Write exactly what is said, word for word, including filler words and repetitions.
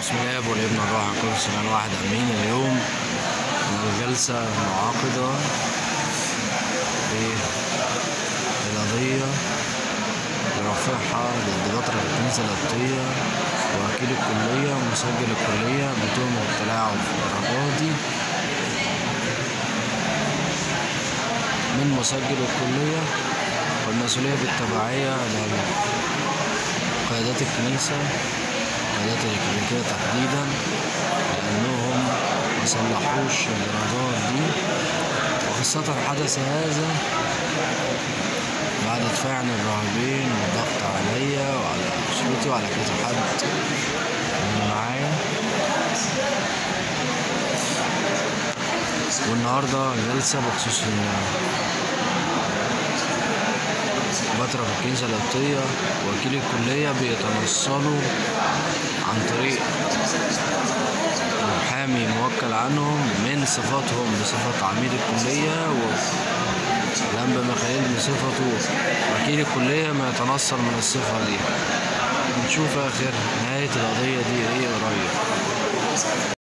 بسم الله والابن الروح القدس الآن واحد امين. اليوم الجلسة المعقدة بالقضية رافعها ضد بطرك الكنيسة القبطية ووكيل الكلية ومسجل الكلية بتهمة التلاعب في الأراضي من مسجل الكلية، والمسؤولية بالتبعية لقيادات الكنيسة قيادات الكلية تحديدا، لأنهم مصلحوش الإيرادات دي، وخاصة حدث هذا بعد دفاع عن الراهبين والضغط عليا وعلى أسرتي وعلى كذا حد اللي معايا. والنهاردة جلسة بخصوص بطرك الكنيسة القبطية ووكيل الكلية بيتنصلوا عن طريق محامي موكل عنهم من صفاتهم بصفة عميد الكلية، والأنبا ميخائيل بصفته وكيل الكلية ما يتنصل من الصفة دي. نشوف آخر نهاية القضية دي ايه قريب.